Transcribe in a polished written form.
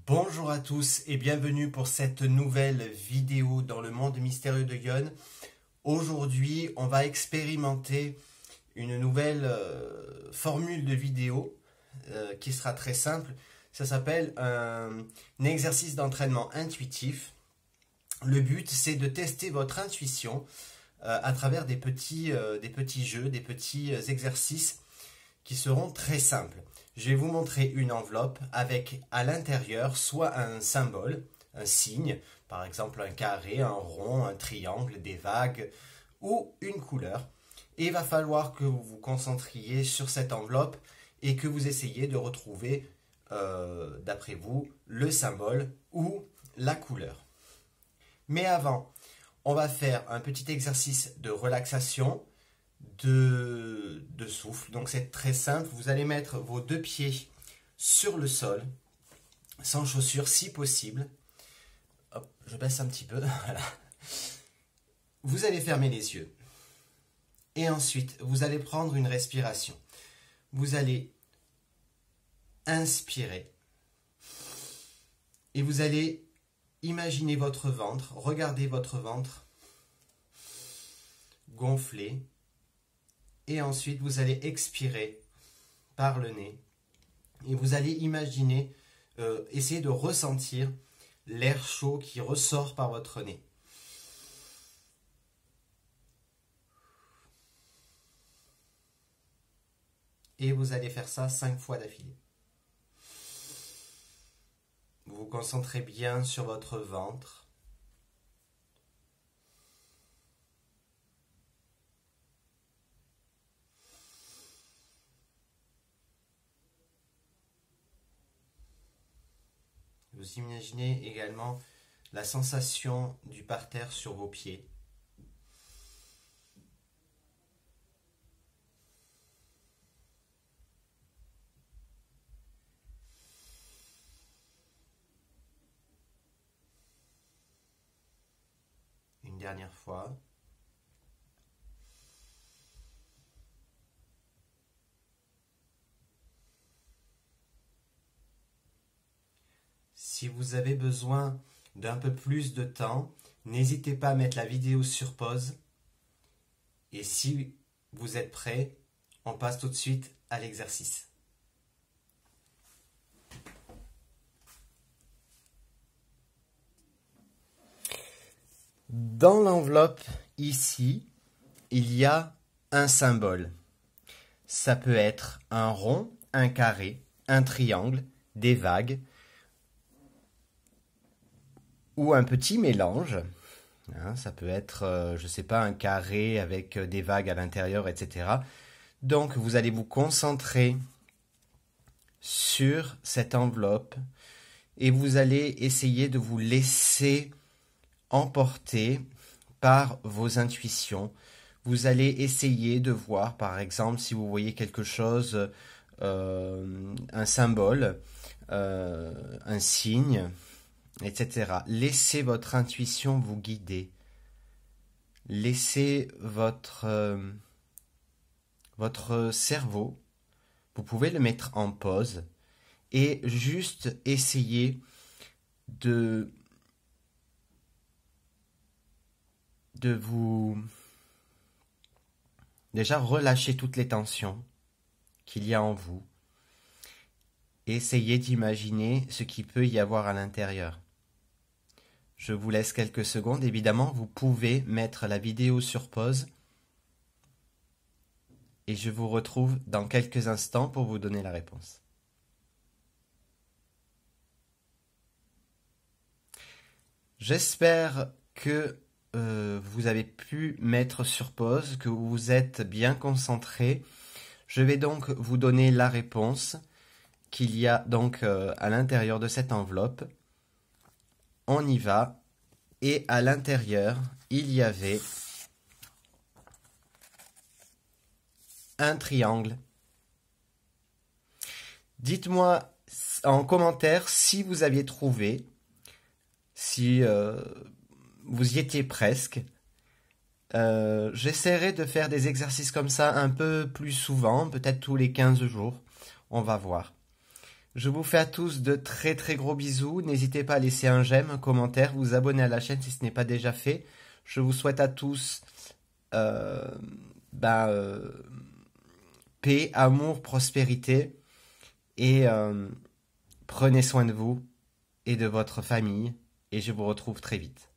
Bonjour à tous et bienvenue pour cette nouvelle vidéo dans le monde mystérieux de Yon. Aujourd'hui, on va expérimenter une nouvelle formule de vidéo qui sera très simple. Ça s'appelle un exercice d'entraînement intuitif. Le but, c'est de tester votre intuition à travers des petits jeux, des petits exercices qui seront très simples. Je vais vous montrer une enveloppe avec à l'intérieur soit un symbole, un signe, par exemple un carré, un rond, un triangle, des vagues ou une couleur. Et il va falloir que vous vous concentriez sur cette enveloppe et que vous essayiez de retrouver, d'après vous, le symbole ou la couleur. Mais avant, on va faire un petit exercice de relaxation, de souffle. Donc c'est très simple. Vous allez mettre vos deux pieds sur le sol, sans chaussures si possible. Hop, je baisse un petit peu. Voilà. Vous allez fermer les yeux. Et ensuite, vous allez prendre une respiration. Vous allez inspirer. Et vous allez imaginer votre ventre, regarder votre ventre gonfler. Et ensuite, vous allez expirer par le nez. Et vous allez imaginer, essayer de ressentir l'air chaud qui ressort par votre nez. Et vous allez faire ça 5 fois d'affilée. Vous vous concentrez bien sur votre ventre. Vous imaginez également la sensation du parterre sur vos pieds. Une dernière fois. Si vous avez besoin d'un peu plus de temps, n'hésitez pas à mettre la vidéo sur pause. Et si vous êtes prêts, on passe tout de suite à l'exercice. Dans l'enveloppe, ici, il y a un symbole. Ça peut être un rond, un carré, un triangle, des vagues, ou un petit mélange. Ça peut être, je ne sais pas, un carré avec des vagues à l'intérieur, etc. Donc, vous allez vous concentrer sur cette enveloppe et vous allez essayer de vous laisser emporter par vos intuitions. Vous allez essayer de voir, par exemple, si vous voyez quelque chose, un symbole, un signe, etc. Laissez votre intuition vous guider. Laissez votre cerveau, vous pouvez le mettre en pause et juste essayer de vous déjà relâcher toutes les tensions qu'il y a en vous. Essayez d'imaginer ce qu'il peut y avoir à l'intérieur. Je vous laisse quelques secondes. Évidemment, vous pouvez mettre la vidéo sur pause. Et je vous retrouve dans quelques instants pour vous donner la réponse. J'espère que vous avez pu mettre sur pause, que vous vous êtes bien concentré. Je vais donc vous donner la réponse qu'il y a donc à l'intérieur de cette enveloppe. On y va. Et à l'intérieur, il y avait un triangle. Dites-moi en commentaire si vous aviez trouvé, si vous y étiez presque. J'essaierai de faire des exercices comme ça un peu plus souvent, peut-être tous les 15 jours. On va voir. Je vous fais à tous de très très gros bisous. N'hésitez pas à laisser un j'aime, un commentaire, vous abonner à la chaîne si ce n'est pas déjà fait. Je vous souhaite à tous euh, ben, paix, amour, prospérité et prenez soin de vous et de votre famille et je vous retrouve très vite.